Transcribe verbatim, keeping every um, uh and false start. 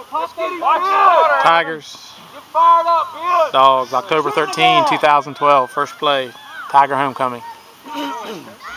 Tigers. Dogs, October thirteenth, two thousand twelve. First play. Tiger homecoming.